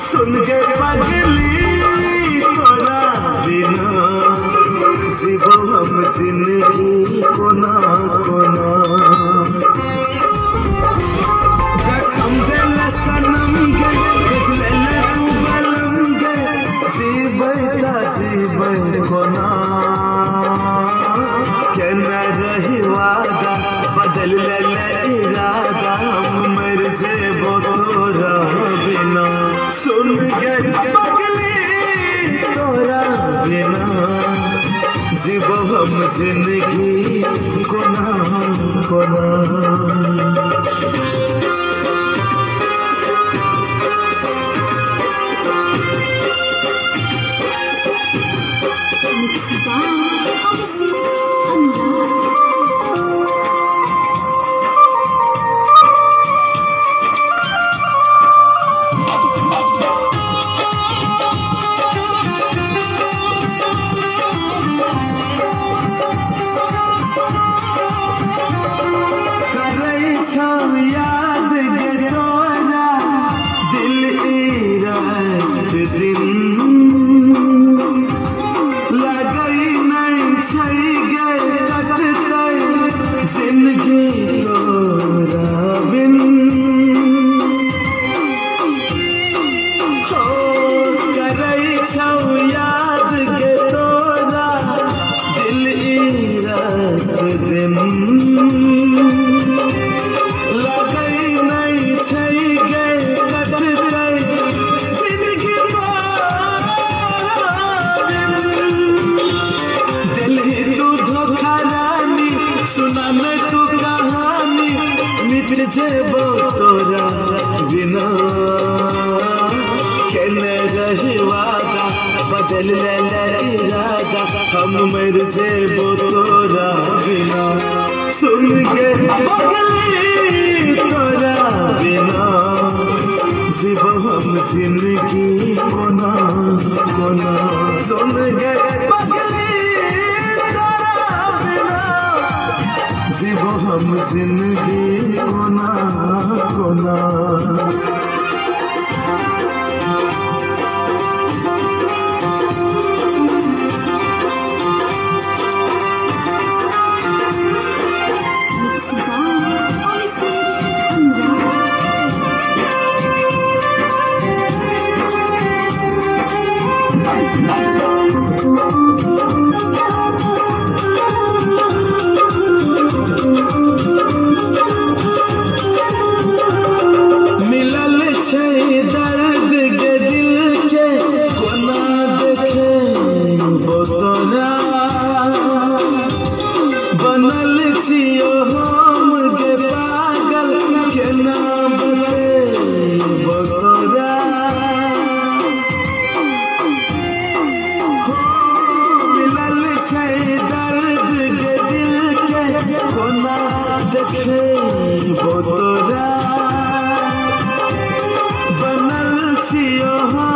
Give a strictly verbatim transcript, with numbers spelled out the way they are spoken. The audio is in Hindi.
सुन के पगली तोरा बिना जीवो हम जिंदगी कोना कोना जखम दिल सनम के ले ले तू बलम के जीवता जीव कोना के न रही वादा बदल ले ले इरादा हम मर से तोरा बिना सुन के पगली तोरा बिना जीव हम जिंदगी कोना कोना याद गे तोरा दिल रात दिन लगई नहीं छै गे कटतै जिंदगी तोरा बिन हो करै छौ याद गे तोरा दिल रात दिन जेबो तोरा बिना के न रही वादा बदल ले ले इरादा हम मर जेबो तोरा बिना सुन के पगली तोरा बिना जीवो हम जिंदगी कोना कोना सुन के पगली तोरा बिना जीवो हम जिंदगी कोना कोना बनल छियो हम गे पागल के नाम तोरा हो मिलल छै दर्द गे दिल के कोना देखे तोरा बनल छियो हम